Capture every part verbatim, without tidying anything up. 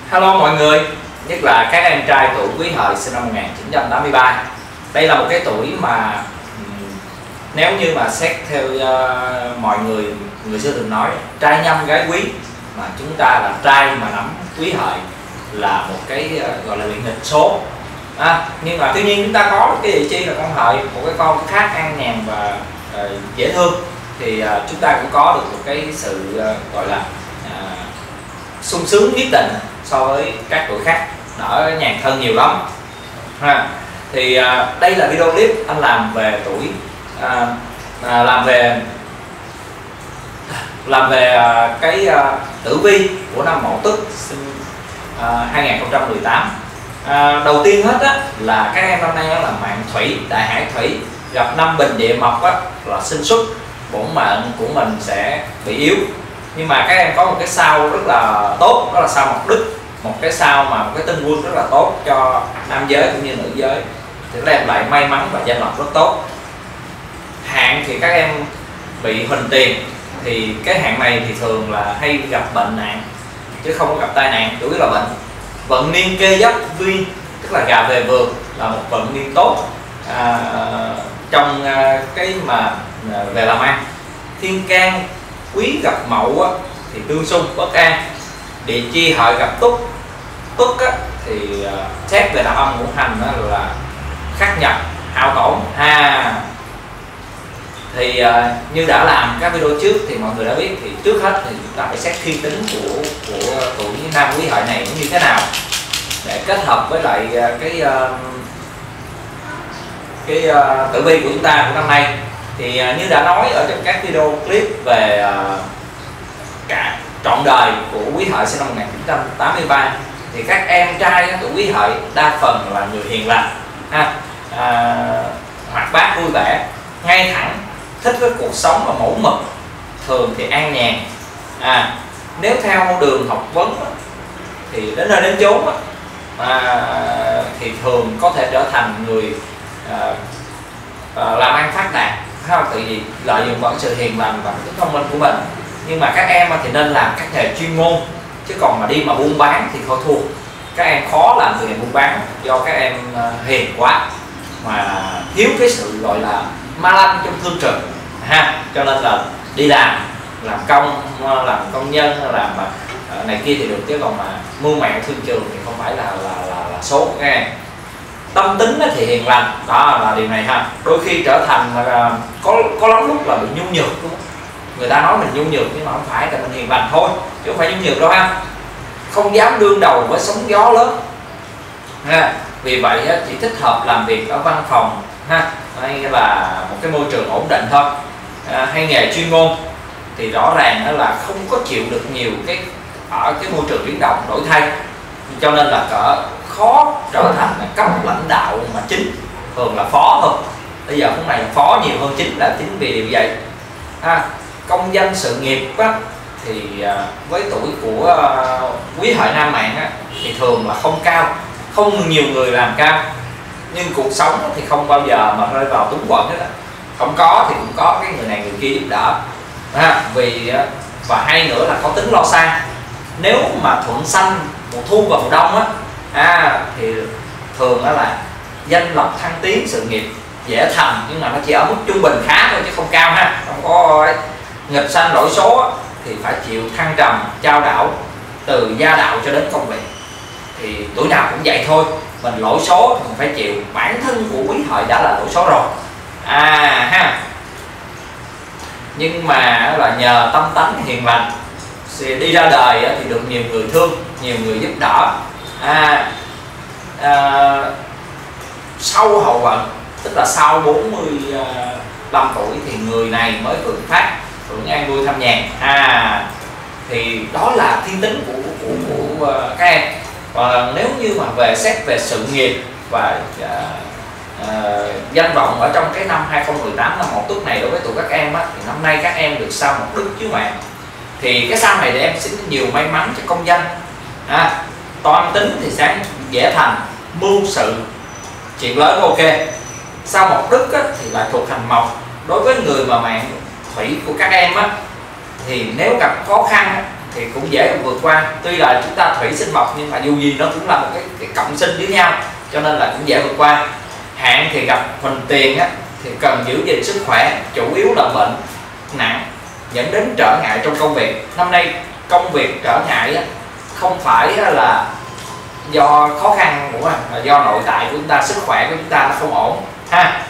Hello mọi người, nhất là các em trai tuổi Quý Hợi sinh năm một nghìn chín trăm tám mươi ba. Đây là một cái tuổi mà nếu như mà xét theo uh, mọi người người xưa từng nói trai nhâm gái quý, mà chúng ta là trai mà nắm Quý Hợi là một cái uh, gọi là bị nghịch số. À, nhưng mà tuy nhiên chúng ta có cái địa chi là con Hợi, một cái con khác an nhàn và uh, dễ thương, thì uh, chúng ta cũng có được một cái sự uh, gọi là uh, sung sướng nhất định so với các tuổi khác, đỡ nhàn thân nhiều lắm ha. Thì à, đây là video clip anh làm về tuổi à, à, làm về làm về à, cái à, tử vi của năm Mậu Tuất sinh à, hai nghìn không trăm mười tám. À, đầu tiên hết á, là các em năm nay là mạng thủy, đại hải thủy, gặp năm bình địa mộc á, là sinh xuất, bổn mệnh của mình sẽ bị yếu. Nhưng mà các em có một cái sao rất là tốt, đó là sao Mộc Đức, một cái sao mà một cái tinh quân rất là tốt cho nam giới cũng như nữ giới, thì nó đem lại may mắn và danh lộc rất tốt. Hạn thì các em bị huỳnh tiền, thì cái hạn này thì thường là hay gặp bệnh nạn chứ không có gặp tai nạn, chủ yếu là bệnh. Vận niên kê giáp vi, tức là gà về vườn, là một vận niên tốt à, trong à, cái mà à, về làm ăn. Thiên can quý gặp Mậu á, thì tương xung bất an. Địa chi Hợi gặp Tuất, Tuất á, thì uh, xét về đạo âm ngũ hành đó là khắc nhập hao tổn ha. Thì uh, như đã làm các video trước thì mọi người đã biết, thì trước hết thì chúng ta phải xét thiên tính của của tuổi nam Quý Hợi này như thế nào để kết hợp với lại uh, cái uh, cái uh, tử vi của chúng ta của năm nay. Thì uh, như đã nói ở trong các video clip về uh, cả trọn đời của Quý Hợi sinh năm một nghìn chín trăm tám mươi ba, thì các em trai của Quý Hợi đa phần là người hiền lành ha, à, hoạt bát vui vẻ, ngay thẳng, thích với cuộc sống và mẫu mực, thường thì an nhàn. À, nếu theo đường học vấn thì đến nơi đến chốn à, thì thường có thể trở thành người à, à, làm ăn phát đạt, không? Tại vì lợi dụng vào sự hiền lành và tính thông minh của mình. Nhưng mà các em thì nên làm các nghề chuyên môn, chứ còn mà đi mà buôn bán thì thôi thua. Các em khó làm từ nghề buôn bán do các em hiền quá mà thiếu cái sự gọi là ma lanh trong thương trường ha. Cho nên là đi làm làm công, làm công nhân, làm này kia thì được, chứ còn mà mưu mẹo thương trường thì không phải là là là, là số của các em. Tâm tính thì hiền lành, đó là điều này ha. Đôi khi trở thành là có có lắm lúc là bị nhu nhược, đúng không? Người ta nói mình nhu nhược nhưng mà không phải, là mình hiền lành thôi chứ không phải nhu nhược đâu ha. Không dám đương đầu với sóng gió lớn ha. Vì vậy chỉ thích hợp làm việc ở văn phòng ha, hay là một cái môi trường ổn định thôi, à, hay nghề chuyên môn. Thì rõ ràng là không có chịu được nhiều cái ở cái môi trường biến động đổi thay, cho nên là cỡ khó trở thành là cấp lãnh đạo mà chính, thường là phó thôi. Bây giờ hôm này phó nhiều hơn chính, là chính vì điều vậy ha. Công danh sự nghiệp á, thì với tuổi của Quý Hợi nam mạng á, thì thường là không cao, không nhiều người làm cao, nhưng cuộc sống thì không bao giờ mà rơi vào túng quẫn hết á. Không có thì cũng có cái người này người kia giúp đỡ ha. Vì và hay nữa là có tính lo xa. Nếu mà thuận xanh mùa thu và mùa đông á, à, thì thường đó là danh lộc thăng tiến, sự nghiệp dễ thành, nhưng mà nó chỉ ở mức trung bình khá thôi chứ không cao ha. Không có nghịch sanh đổi số thì phải chịu thăng trầm trao đảo từ gia đạo cho đến công việc. Thì tuổi nào cũng vậy thôi, mình lỗi số thì mình phải chịu. Bản thân của Quý Hợi đã là lỗi số rồi à ha. Nhưng mà là nhờ tâm tánh hiền lành, đi ra đời thì được nhiều người thương, nhiều người giúp đỡ. À, à, sau hậu vận, tức là sau bốn mươi lăm tuổi thì người này mới vượng phát, hưởng an vui thăm nhàn à. Thì đó là thiên tính của của, của, của các em. Và nếu như mà về xét về sự nghiệp và uh, uh, danh vọng ở trong cái năm hai nghìn không trăm mười tám, năm Mậu Tuất này, đối với tụi các em á, thì năm nay các em được sao Mộc Đức chiếu mạng, thì cái sao này để em xin nhiều may mắn cho công danh à. Toan tính thì sáng dễ thành, mưu sự chuyện lớn ok. Sao Mộc Đức á, thì lại thuộc hành mộc. Đối với người mà mạng thủy của các em á, thì nếu gặp khó khăn thì cũng dễ vượt qua. Tuy là chúng ta thủy sinh mộc nhưng mà dù gì nó cũng là một cái, cái cộng sinh với nhau, cho nên là cũng dễ vượt qua. Hạn thì gặp huỳnh tiền á, thì cần giữ gìn sức khỏe, chủ yếu là bệnh nặng dẫn đến trở ngại trong công việc. Năm nay công việc trở ngại á, không phải là do khó khăn của mình, mà do nội tại của chúng ta, sức khỏe của chúng ta nó không ổn ha.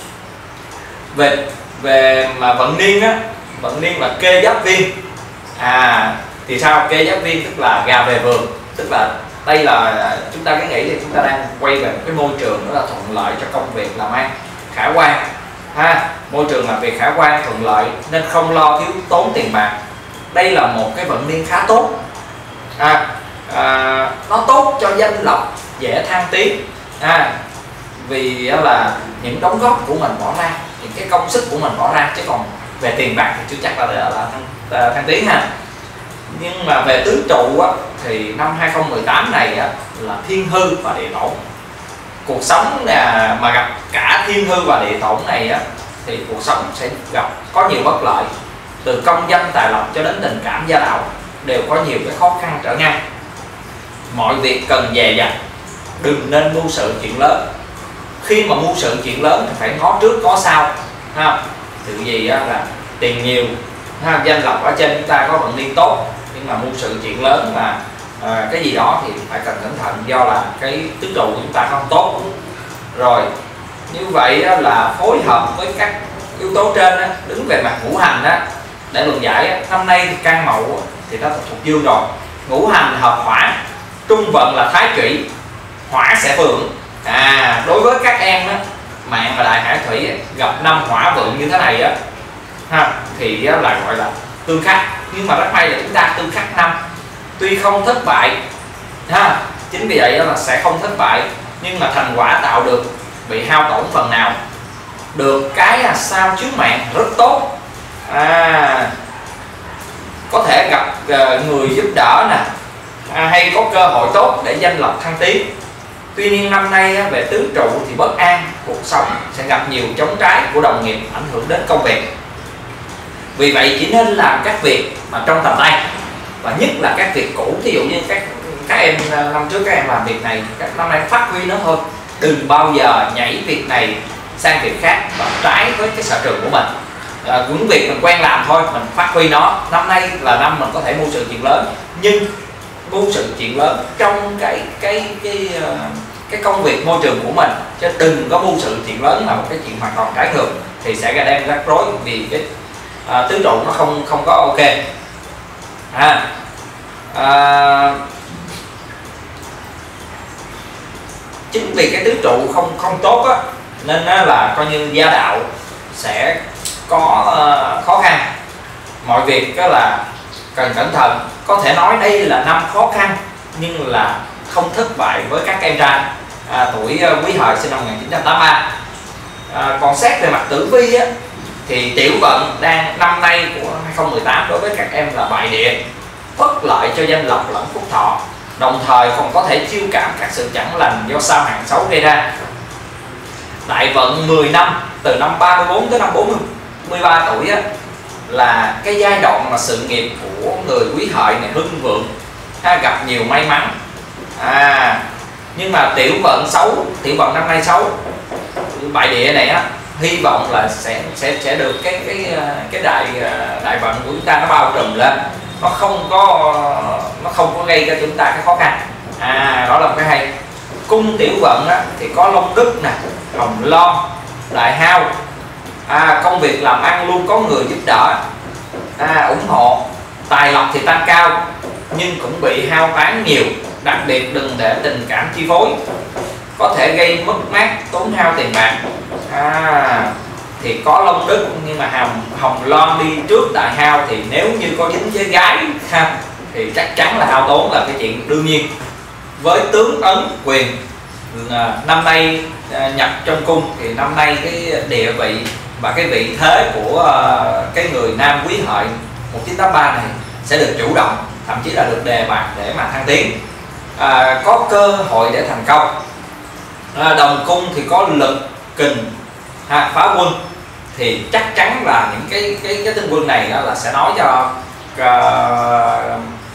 Về về mà vận niên á, vận niên là kê giáp viên. À thì sao? Kê giáp viên tức là gà về vườn, tức là đây là chúng ta cái nghĩ thì chúng ta đang quay về một cái môi trường rất là thuận lợi cho công việc làm ăn, khả quan ha. Môi trường làm việc khả quan thuận lợi nên không lo thiếu tốn tiền bạc. Đây là một cái vận niên khá tốt. À, à, nó tốt cho danh lộc, dễ thăng tiến. À, vì là những đóng góp của mình bỏ ra, những cái công sức của mình bỏ ra, chứ còn về tiền bạc thì chưa chắc là, là, là thăng, thăng tiến ha. Nhưng mà về tứ trụ á, thì năm hai không một tám này á, là thiên hư và địa tổn. Cuộc sống à, mà gặp cả thiên hư và địa tổn này á, thì cuộc sống sẽ gặp có nhiều bất lợi, từ công danh tài lộc cho đến tình cảm gia đạo đều có nhiều cái khó khăn trở ngại. Mọi việc cần dè dặt, đừng nên mưu sự chuyện lớn. Khi mà mưu sự chuyện lớn thì phải ngó trước ngó sau ha. Từ gì á, là tiền nhiều ha, danh lộc ở trên chúng ta có vận niên tốt, nhưng mà mưu sự chuyện lớn mà à, cái gì đó thì phải cần cẩn thận, do là cái tứ trụ của chúng ta không tốt. Rồi như vậy á, là phối hợp với các yếu tố trên á, đứng về mặt ngũ hành á, để luận giải á, năm nay thì căn mậu á, thì nó thuộc dương rồi, ngũ hành hợp hỏa, trung vận là thái kỷ, hỏa sẽ vượng. À đối với các em á, mạng và đại hải thủy á, gặp năm hỏa vượng như thế này á ha, thì á, là gọi là tương khắc. Nhưng mà rất may là chúng ta tương khắc năm, tuy không thất bại ha, chính vì vậy là sẽ không thất bại, nhưng mà thành quả tạo được bị hao tổn phần nào. Được cái là sao chiếu mạng rất tốt, à, có thể gặp uh, người giúp đỡ nè, à, hay có cơ hội tốt để danh lộc thăng tiến. Tuy nhiên năm nay á, về tứ trụ thì bất an, cuộc sống sẽ gặp nhiều chống trái của đồng nghiệp, ảnh hưởng đến công việc. Vì vậy chỉ nên làm các việc mà trong tầm tay, và nhất là các việc cũ. Ví dụ như các các em năm trước các em làm việc này, các năm nay phát huy nó thôi, đừng bao giờ nhảy việc này sang việc khác và trái với cái sở trường của mình. À, những việc mình quen làm thôi, mình phát huy nó. Năm nay là năm mình có thể mưu sự chuyện lớn, nhưng mưu sự chuyện lớn trong cái cái cái cái, cái công việc môi trường của mình, chứ đừng có mưu sự chuyện lớn là một cái chuyện hoàn toàn trái ngược, thì sẽ ra đem rắc rối, vì cái à, tứ trụ nó không không có ok. À, à, chính vì cái tứ trụ không không tốt á, nên là coi như gia đạo sẽ có uh, khó khăn. Mọi việc đó là cần cẩn thận. Có thể nói đây là năm khó khăn, nhưng là không thất bại với các em trai à, tuổi uh, Quý Hợi sinh năm một nghìn chín trăm tám mươi ba. À, còn xét về mặt tử vi á, thì tiểu vận đang năm nay của hai không một tám đối với các em là bại địa, bất lợi cho danh lộc lẫn phúc thọ, đồng thời còn có thể chiêu cảm các sự chẳng lành do sao hạn xấu gây ra. Đại vận mười năm từ năm ba mươi bốn tới năm bốn mươi ba tuổi á, là cái giai đoạn mà sự nghiệp của người Quý Hợi này hưng vượng, ha, gặp nhiều may mắn. À, nhưng mà tiểu vận xấu, tiểu vận năm nay xấu, bại địa này á, hy vọng là sẽ sẽ sẽ được cái cái cái đại đại vận của chúng ta nó bao trùm lên, nó không có nó không có gây cho chúng ta cái khó khăn. À, đó là một cái hay. Cung tiểu vận á, thì có Long Đức nè, Hồng Loan, Đại Hao. À, công việc làm ăn luôn có người giúp đỡ, à, ủng hộ. Tài lộc thì tăng cao, nhưng cũng bị hao tán nhiều, đặc biệt đừng để tình cảm chi phối, có thể gây mất mát, tốn hao tiền bạc. À, thì có Long Đức nhưng mà Hồng Hồng Loan đi trước Đại Hao, thì nếu như có dính với gái ha, thì chắc chắn là hao tốn là cái chuyện đương nhiên. Với tướng ấn quyền, năm nay nhập trong cung thì năm nay cái địa vị và cái vị thế của cái người nam Quý Hợi một chín tám ba này sẽ được chủ động, thậm chí là được đề bạt để mà thăng tiến, à, có cơ hội để thành công. À, đồng cung thì có Lực Kình, ha, phá quân, thì chắc chắn là những cái cái cái tinh quân này đó là sẽ nói cho uh,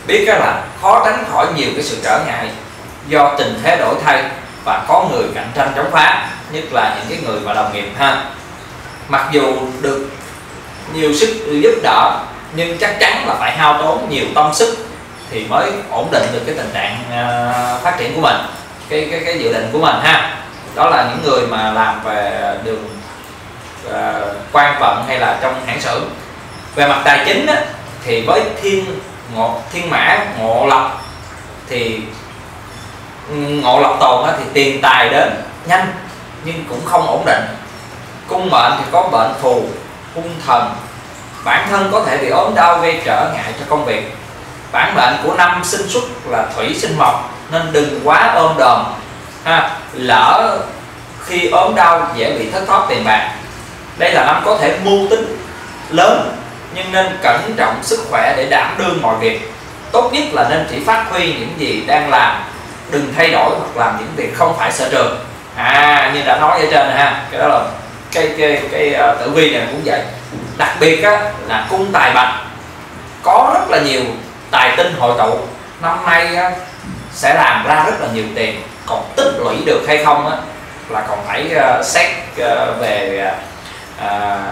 biết là khó tránh khỏi nhiều cái sự trở ngại do tình thế đổi thay và có người cạnh tranh chống phá, nhất là những cái người mà đồng nghiệp ha. Mặc dù được nhiều sức giúp đỡ nhưng chắc chắn là phải hao tốn nhiều tâm sức thì mới ổn định được cái tình trạng uh, phát triển của mình, cái cái cái dự định của mình ha. Đó là những người mà làm về đường uh, quan vận hay là trong hãng xưởng. Về mặt tài chính á, thì với thiên ngộ thiên mã ngộ lộc thì ngộ lộc tồn á, thì tiền tài đến nhanh nhưng cũng không ổn định. Cung mệnh thì có bệnh phù, hung thần, bản thân có thể bị ốm đau gây trở ngại cho công việc. Bản mệnh của năm sinh xuất là thủy sinh mộc nên đừng quá ôm đồm ha, lỡ khi ốm đau dễ bị thất thoát tiền bạc. Đây là năm có thể mưu tính lớn nhưng nên cẩn trọng sức khỏe để đảm đương mọi việc. Tốt nhất là nên chỉ phát huy những gì đang làm, đừng thay đổi hoặc làm những việc không phải sở trường. À, như đã nói ở trên này ha, cái đó là cái cái cái, cái uh, tử vi này cũng vậy. Đặc biệt á, là cung tài bạch có rất là nhiều tài tinh hội tụ, năm nay á, sẽ làm ra rất là nhiều tiền. Còn tích lũy được hay không á, là còn phải uh, xét uh, về uh,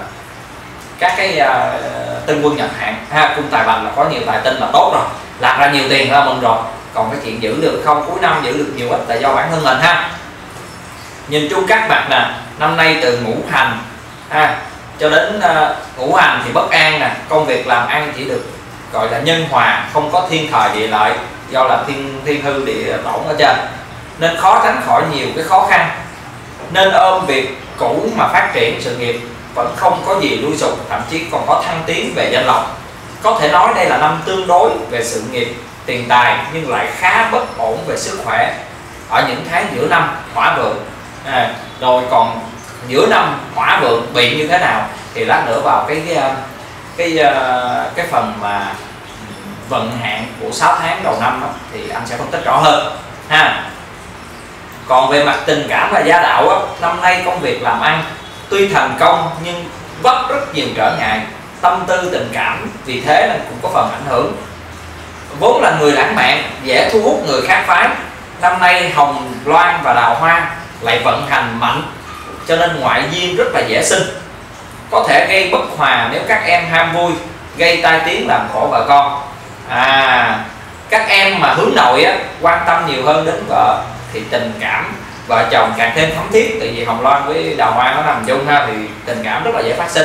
các cái uh, tinh quân nhật hạn ha. Cung tài bạch là có nhiều tài tinh là tốt rồi, làm ra nhiều tiền ra mình rồi. Còn cái chuyện giữ được không, cuối năm giữ được nhiều ít là do bản thân mình ha. Nhìn chung các mặt nè, năm nay từ ngũ hành ha cho đến uh, ngũ hành thì bất an nè, công việc làm ăn chỉ được gọi là nhân hòa, không có thiên thời địa lợi do là thiên thiên hư địa tổn ở trên nên khó tránh khỏi nhiều cái khó khăn. Nên ôm việc cũ mà phát triển sự nghiệp vẫn không có gì lui sụp, thậm chí còn có thăng tiến về danh lộc. Có thể nói đây là năm tương đối về sự nghiệp, tiền tài nhưng lại khá bất ổn về sức khỏe ở những tháng giữa năm hỏa vượng. À, rồi còn giữa năm hỏa vượng bị như thế nào thì lát nữa vào cái cái cái, cái phần mà vận hạn của sáu tháng đầu năm đó, thì anh sẽ phân tích rõ hơn ha. Còn về mặt tình cảm và gia đạo á, năm nay công việc làm ăn tuy thành công nhưng vấp rất nhiều trở ngại, tâm tư tình cảm vì thế nên cũng có phần ảnh hưởng. Vốn là người lãng mạn, dễ thu hút người khác phái, năm nay hồng loan và đào hoa lại vận hành mạnh cho nên ngoại duyên rất là dễ sinh, có thể gây bất hòa nếu các em ham vui, gây tai tiếng làm khổ vợ con. À, các em mà hướng nội á, quan tâm nhiều hơn đến vợ thì tình cảm vợ chồng càng thêm thấm thiết, tại vì hồng loan với đào hoa nó nằm chung ha, thì tình cảm rất là dễ phát sinh.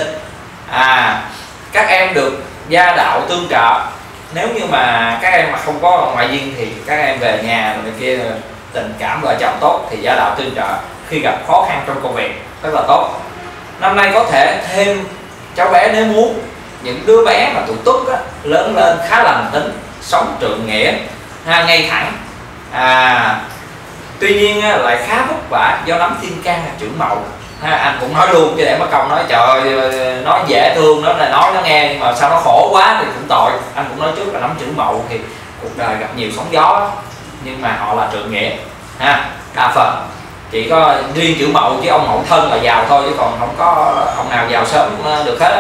À, các em được gia đạo tương trợ, nếu như mà các em mà không có ngoại duyên thì các em về nhà rồi kia tình cảm vợ chồng tốt thì gia đạo tương trợ khi gặp khó khăn trong công việc rất là tốt. Năm nay có thể thêm cháu bé nếu muốn. Những đứa bé mà tuổi Tuất á, lớn lên khá lành tính, sống trượng nghĩa ha, ngay thẳng. À, tuy nhiên á, lại khá vất vả do nắm thiên can là chữ Mậu ha. Anh cũng nói luôn chứ để mà công nói trời ơi, nó dễ thương, nó là nói nó nghe nhưng mà sao nó khổ quá thì cũng tội. Anh cũng nói trước là nắm chữ Mậu thì cuộc đời gặp nhiều sóng gió nhưng mà họ là trượng nghĩa ha. Đa phần chỉ có riêng chữ Mậu chứ ông Mậu Thân là giàu thôi, chứ còn không có ông nào giàu sớm được hết á.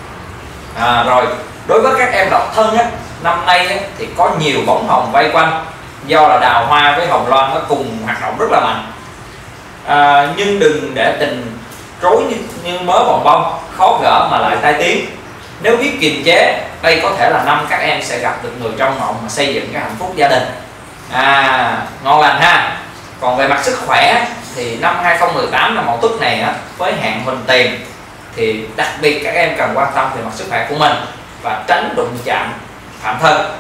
À, rồi đối với các em độc thân á, năm nay á, thì có nhiều bóng hồng vây quanh do là đào hoa với hồng loan nó cùng hoạt động rất là mạnh. À, nhưng đừng để tình rối như, như mớ bồng bông, khó gỡ mà lại tai tiếng. Nếu biết kiềm chế, đây có thể là năm các em sẽ gặp được người trong mộng mà xây dựng cái hạnh phúc gia đình. À, ngon lành ha. Còn về mặt sức khỏe thì năm hai không một tám năm Mậu Tuất này á, với hạn huỳnh tiền thì đặc biệt các em cần quan tâm về mặt sức khỏe của mình và tránh đụng chạm phạm thân.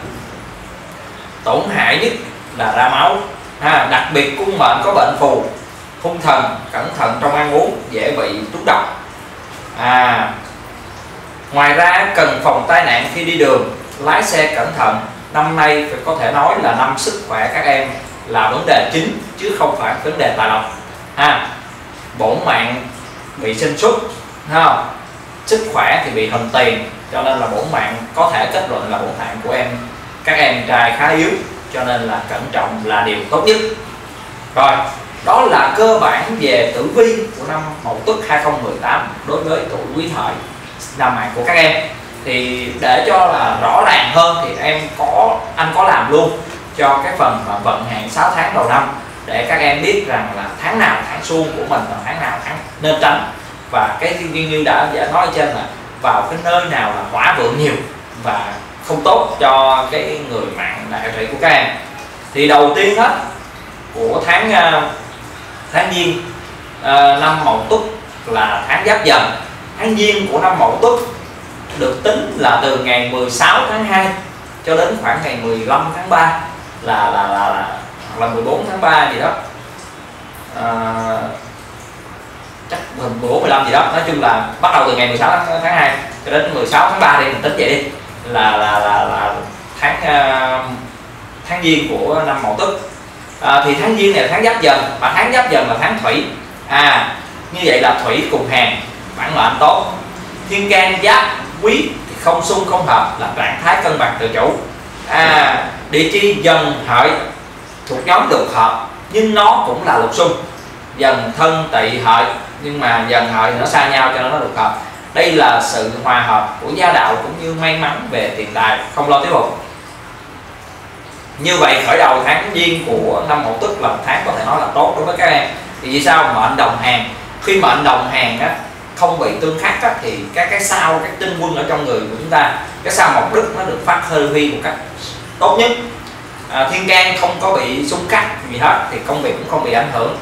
Tổn hại nhất là ra máu ha, đặc biệt cung mệnh có bệnh phù, hung thần, cẩn thận trong ăn uống, dễ bị trúng độc. À, ngoài ra cần phòng tai nạn khi đi đường, lái xe cẩn thận. Năm nay phải có thể nói là năm sức khỏe các em là vấn đề chính chứ không phải vấn đề tài lộc ha. Bổn mạng bị sinh xuất ha, sức khỏe thì bị hồng tiền, cho nên là bổn mạng có thể kết luận là bổn mạng của em các em trai khá yếu, cho nên là cẩn trọng là điều tốt nhất. Rồi, đó là cơ bản về tử vi của năm Mậu Tuất hai không một tám đối với tuổi Quý Hợi, năm mạng của các em. thì để cho là rõ ràng hơn thì em có anh có làm luôn cho cái phần mà vận hạn sáu tháng đầu năm, để các em biết rằng là tháng nào tháng suông của mình và tháng nào tháng nên tránh. Và cái như đã đã nói trên là vào cái nơi nào là hỏa vượng nhiều và không tốt cho cái người mạng đại thủy của các em. Thì đầu tiên hết của tháng tháng Giêng uh, năm Mậu Tuất là tháng Giáp Dần. Tháng Giêng của năm Mậu Tuất được tính là từ ngày mười sáu tháng hai cho đến khoảng ngày mười lăm tháng ba, là là là, là hoặc là mười bốn tháng ba gì đó, à, chắc mười bốn mười lăm gì đó, nói chung là bắt đầu từ ngày mười sáu tháng hai cho đến mười sáu tháng ba đi, mình tính vậy đi, là là là, là tháng uh, tháng Giêng của năm Mậu Tuất. À, thì tháng Giêng này là tháng Giáp Dần, mà tháng Giáp Dần là tháng Thủy. À, như vậy là Thủy cùng hàng, bản mệnh tốt. Thiên can Giáp Quý thì không xung không hợp, là trạng thái cân bằng tự chủ. À, địa chi Dần Hợi thuộc nhóm lục hợp, nhưng nó cũng là lục xung. Dần Thân Tỵ Hợi, nhưng mà Dần Hợi thì nó xa nhau cho nên nó lục hợp. Đây là sự hòa hợp của gia đạo cũng như may mắn về tiền tài, không lo thiếu hụt. Như vậy khởi đầu tháng Giêng của năm Mậu Tuất là một tháng có thể nói là tốt đối với các em. Thì vì sao? Mệnh đồng hàng. Khi mệnh đồng hàng á, không bị tương khắc á, thì các cái sao, các tinh quân ở trong người của chúng ta, cái sao mộc đức nó được phát huy một cách tốt nhất. À, thiên can không có bị xung khắc gì hết thì công việc cũng không bị ảnh hưởng.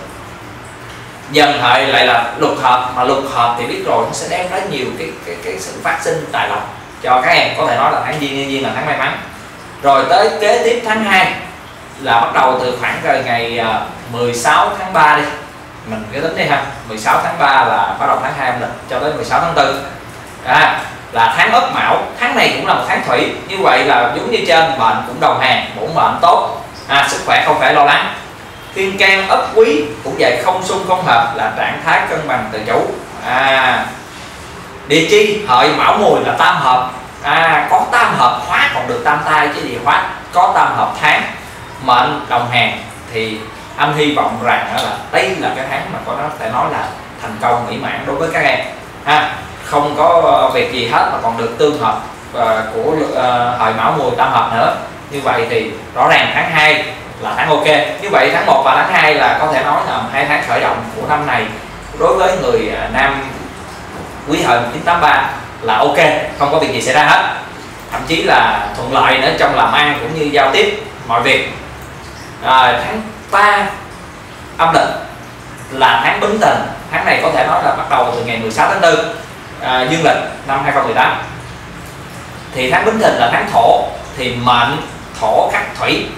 Dần Hợi lại là lục hợp, mà lục hợp thì biết rồi nó sẽ đem đến nhiều cái cái, cái sự phát sinh tài lộc cho các em. Có thể nói là tháng Giêng Giêng là tháng may mắn. Rồi tới kế tiếp tháng hai là bắt đầu từ khoảng rồi ngày mười sáu tháng ba đi, mình cứ tính đi ha, mười sáu tháng ba là bắt đầu tháng hai âm lịch cho tới mười sáu tháng tư. À, là tháng Ất Mão. Tháng này cũng là một tháng Thủy, như vậy là giống như trên, mệnh cũng đồng hàng, bổn mệnh tốt, à, sức khỏe không phải lo lắng. Thiên can Ất Quý cũng vậy, không xung không hợp, là trạng thái cân bằng tự chủ. À, địa chi Hợi Mão Mùi là tam hợp. À, có tam hợp hóa còn được tam tai chứ gì hóa, có tam hợp tháng mệnh đồng hàng thì anh hy vọng rằng là đây là cái tháng mà có nó thể nói là thành công mỹ mãn đối với các em ha. Không có việc gì hết mà còn được tương hợp uh, của uh, Hợi Mão Mùi tam hợp nữa. Như vậy thì rõ ràng tháng hai là tháng ok. Như vậy tháng một và tháng hai là có thể nói là hai tháng khởi động của năm này đối với người uh, nam Quý Hợi một chín tám ba là ok, không có việc gì xảy ra hết, thậm chí là thuận lợi nữa trong làm ăn cũng như giao tiếp mọi việc. À, tháng ba âm lịch là tháng Bính Thìn. Tháng này có thể nói là bắt đầu từ ngày mười sáu tháng tư à, dương lịch năm hai không một tám. Thì tháng Bính Thìn là tháng Thổ, thì mệnh Thổ khắc Thủy.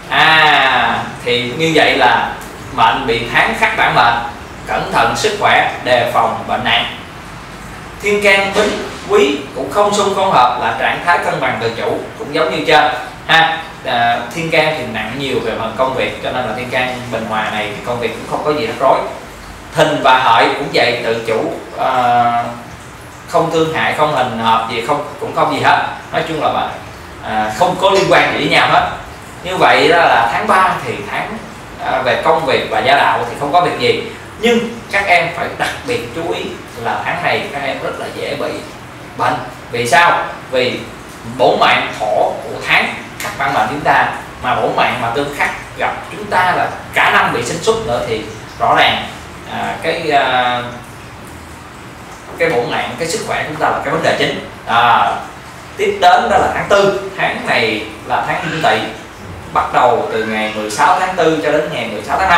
À, thì như vậy là mệnh bị tháng khắc bản mệnh, cẩn thận sức khỏe, đề phòng bệnh nặng. Thiên can Bính Quý cũng không xung không hợp, là trạng thái cân bằng tự chủ, cũng giống như trên ha. À, thiên can thì nặng nhiều về phần công việc, cho nên là thiên can bình hòa này thì công việc cũng không có gì rắc rối. Thìn và Hợi cũng vậy, tự chủ, à, không thương hại, không hình hợp gì, không cũng không gì hết, nói chung là bà, à, không có liên quan gì với nhau hết. Như vậy đó là tháng ba thì tháng à, về công việc và gia đạo thì không có việc gì, nhưng các em phải đặc biệt chú ý là tháng này các em rất là dễ bị bệnh. Vì sao? Vì bổn mạng Thổ của tháng khắc bản mệnh chúng ta, mà bổn mạng mà tương khắc gặp chúng ta là cả năm bị sinh xuất nữa, thì rõ ràng à, cái à, cái bổn mạng, cái sức khỏe chúng ta là cái vấn đề chính. À, tiếp đến đó là tháng tư. Tháng này là tháng Đinh Tỵ, bắt đầu từ ngày mười sáu tháng tư cho đến ngày mười sáu tháng năm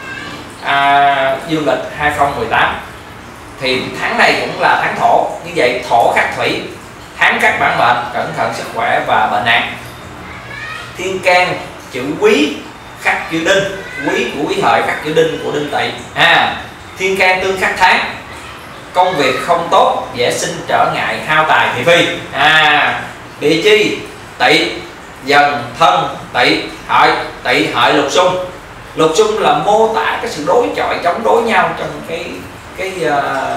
à, dương lịch hai không một tám. Thì tháng này cũng là tháng Thổ, như vậy Thổ khắc Thủy, tháng khắc bản mệnh, cẩn thận sức khỏe và bệnh nặng. Thiên can chữ Quý khắc chữ Đinh, Quý của Quý Hợi khắc chữ Đinh của Đinh Tỵ. À, thiên can tương khắc tháng, công việc không tốt, dễ sinh trở ngại, hao tài thị phi. À, địa chi Tỵ Dần Thân Tỵ Hợi, Tỵ Hợi lục xung. Lục xung là mô tả cái sự đối chọi, chống đối nhau trong cái cái uh,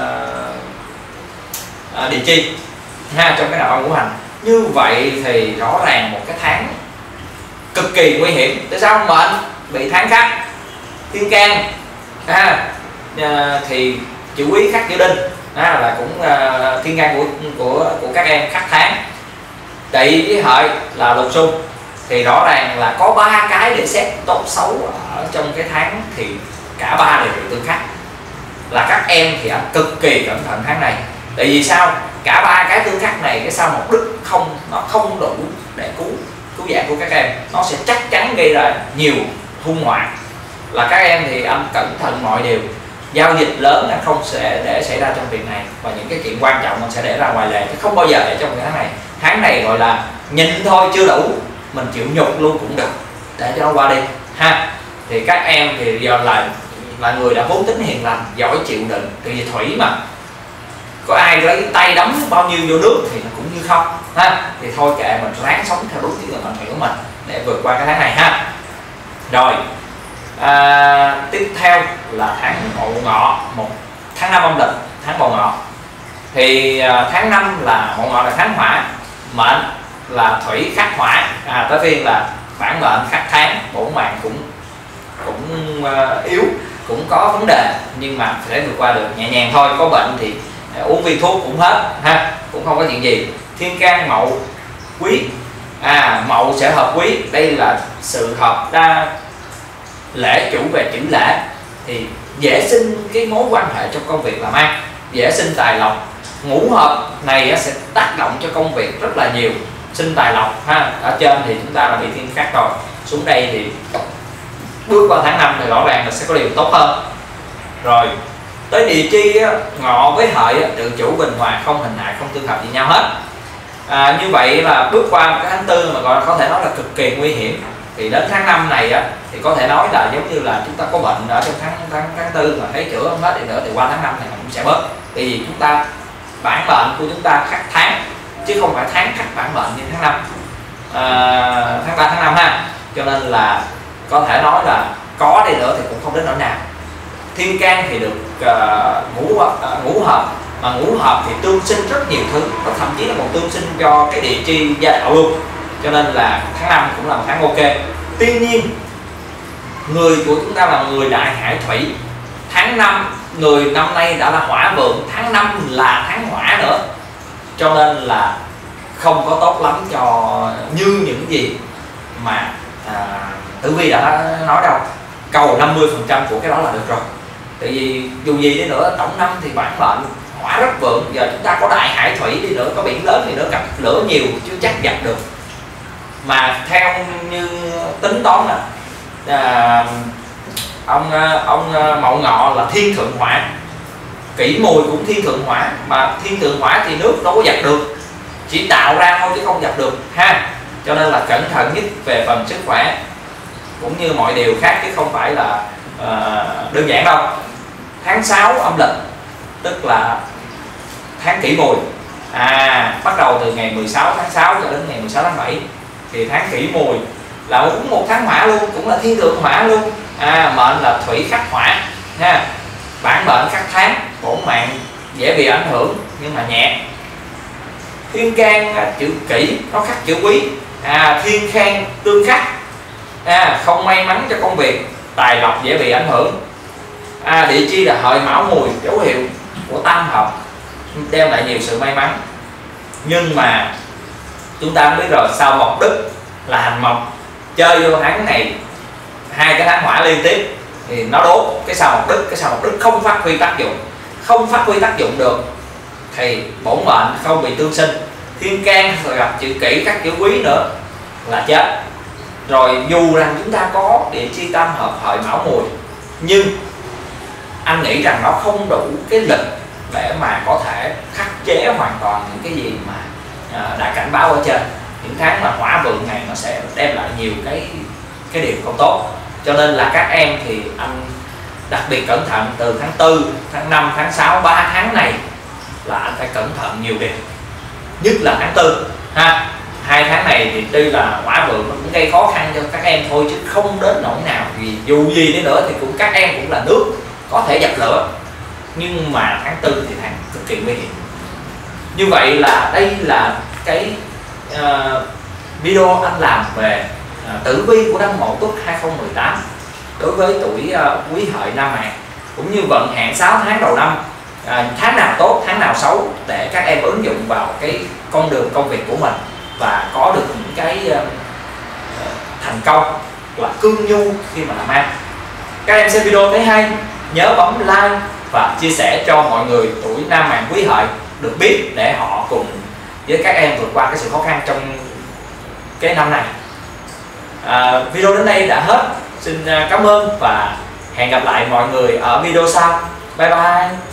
uh, địa chi ha, trong cái đạo âm ngũ hành. Như vậy thì rõ ràng một cái tháng cực kỳ nguy hiểm. Tại sao? Mệnh bị tháng khắc thiên can à, uh, thì chữ Quý khắc chữ Đinh, đó là cũng uh, thiên can của của của các em khắc tháng. Tỵ với Hợi là lục xung, thì rõ ràng là có ba cái để xét tốt xấu ở trong cái tháng, thì cả ba đều bị tương khắc. Là các em thì anh cực kỳ cẩn thận tháng này. Tại vì sao? Cả ba cái tương khắc này, cái sao một đức không, nó không đủ để cứu cứu dạng của các em, nó sẽ chắc chắn gây ra nhiều hung họa. Là các em thì anh cẩn thận mọi điều, giao dịch lớn là không sẽ để xảy ra trong việc này, và những cái chuyện quan trọng mình sẽ để ra ngoài lề, chứ không bao giờ để trong cái tháng này. Tháng này gọi là nhìn thôi chưa đủ, mình chịu nhục luôn cũng được, để cho nó qua đi ha. Thì các em thì giờ là là người đã vốn tính hiền lành, giỏi chịu đựng, tại vì thủy mà, có ai lấy tay đấm bao nhiêu vô nước thì nó cũng như không ha. Thì thôi kệ, mình ráng sống theo đúng cái mệnh thủy của mình để vượt qua cái tháng này ha. Rồi à, tiếp theo là tháng Mậu Ngọ, một tháng năm âm lịch, tháng Mậu Ngọ. Thì à, tháng năm là Mậu Ngọ là tháng hỏa, mệnh là thủy khắc hỏa, à, tới phiên là bản mệnh khắc tháng, bổn mạng cũng cũng uh, yếu, cũng có vấn đề, nhưng mà phải vượt qua được nhẹ nhàng thôi. Có bệnh thì uh, uống viên thuốc cũng hết ha, cũng không có chuyện gì. Thiên can Mậu Quý, à Mậu sẽ hợp Quý, đây là sự hợp đa lễ chủ về chữ lễ, thì dễ sinh cái mối quan hệ trong công việc làm ăn, dễ sinh tài lộc. Ngũ hợp này sẽ tác động cho công việc rất là nhiều, sinh tài lộc ha. Ở trên thì chúng ta là bị thiên khắc rồi, xuống đây thì bước qua tháng năm thì rõ ràng là sẽ có điều tốt hơn. Rồi tới địa chi Ngọ với Hợi tự chủ bình hòa, không hình hại, không tương hợp gì nhau hết. À, như vậy là bước qua cái tháng tư mà gọi là có thể nói là cực kỳ nguy hiểm. Thì đến tháng năm này á, thì có thể nói là giống như là chúng ta có bệnh ở trong tháng tháng tháng tư mà thấy chữa không hết đi nữa, thì qua tháng năm này cũng sẽ bớt. Tại vì chúng ta bản mệnh của chúng ta khắc tháng chứ không phải tháng khắc bản mệnh như tháng năm, à, tháng ba tháng năm ha. Cho nên là có thể nói là có đi nữa thì cũng không đến nỗi nào. Thiên can thì được uh, ngũ uh, ngũ hợp, mà ngũ hợp thì tương sinh rất nhiều thứ, nó thậm chí là còn tương sinh cho cái địa chi gia đạo luôn. Cho nên là tháng năm cũng là một tháng ok. Tuy nhiên người của chúng ta là người đại hải thủy, tháng năm người năm nay đã là hỏa vượng, tháng năm là tháng hỏa nữa, cho nên là không có tốt lắm cho như những gì mà à, Tử Vi đã nói đâu. Cầu năm mươi phần trăm của cái đó là được rồi. Tại vì dù gì đi nữa tổng năm thì bản mệnh hỏa rất vượng, giờ chúng ta có đại hải thủy đi nữa, có biển lớn thì nữa, gặp lửa nhiều chưa chắc dập được. Mà theo như tính toán là à, ông ông Mậu Ngọ là thiên thượng hỏa, Kỷ Mùi cũng thiên thượng hỏa, mà thiên thượng hỏa thì nước đâu có dập được, chỉ tạo ra thôi chứ không dập được ha. Cho nên là cẩn thận nhất về phần sức khỏe cũng như mọi điều khác, chứ không phải là uh, đơn giản đâu. Tháng sáu âm lịch tức là tháng Kỷ Mùi, à bắt đầu từ ngày mười sáu tháng sáu cho đến ngày mười sáu tháng bảy, thì tháng Kỷ Mùi là cũng một tháng hỏa luôn, cũng là thiên thượng hỏa luôn, à mệnh là thủy khắc hỏa ha. Bản mệnh khắc tháng, bổn mạng dễ bị ảnh hưởng nhưng mà nhẹ. Thiên can chữ Kỷ nó khắc chữ Quý, à thiên can tương khắc, à không may mắn cho công việc, tài lộc dễ bị ảnh hưởng. À địa chi là Hợi Mão Mùi, dấu hiệu của tam hợp đem lại nhiều sự may mắn. Nhưng mà chúng ta biết rồi, sao mộc đức là hành mộc, chơi vô tháng này hai cái tháng hỏa liên tiếp thì nó đốt cái sao mộc đức, cái sao mộc đức không phát huy tác dụng, không phát huy tác dụng được thì bổn mệnh không bị tương sinh. Thiên can rồi gặp chữ Kỷ các chữ Quý nữa là chết. Rồi dù rằng chúng ta có địa chi tam hợp Hợi Mão Mùi, nhưng anh nghĩ rằng nó không đủ cái lực để mà có thể khắc chế hoàn toàn những cái gì mà à, đã cảnh báo ở trên. Những tháng mà hỏa vượng này nó sẽ đem lại nhiều cái cái điều không tốt. Cho nên là các em thì anh đặc biệt cẩn thận từ tháng tư, tháng năm, tháng sáu, ba tháng này là anh phải cẩn thận nhiều điều. Nhất là tháng tư ha. Hai tháng này thì tuy là hỏa vượng nó cũng gây khó khăn cho các em thôi, chứ không đến nỗi nào. Vì dù gì đi nữa thì cũng các em cũng là nước, có thể dập lửa. Nhưng mà tháng tư thì tháng cực kỳ nguy hiểm. Như vậy là đây là cái uh, video anh làm về uh, tử vi của năm Mậu Tuất hai không một tám đối với tuổi uh, Quý Hợi Nam Mạng, cũng như vận hạn sáu tháng đầu năm à, tháng nào tốt, tháng nào xấu, để các em ứng dụng vào cái con đường công việc của mình và có được những cái uh, thành công là cương nhu khi mà làm ăn. Các em xem video thấy hay, nhớ bấm like và chia sẻ cho mọi người tuổi Nam Mạng Quý Hợi được biết, để họ cùng với các em vượt qua cái sự khó khăn trong cái năm này. à, Video đến đây đã hết. Xin cảm ơn và hẹn gặp lại mọi người ở video sau. Bye bye.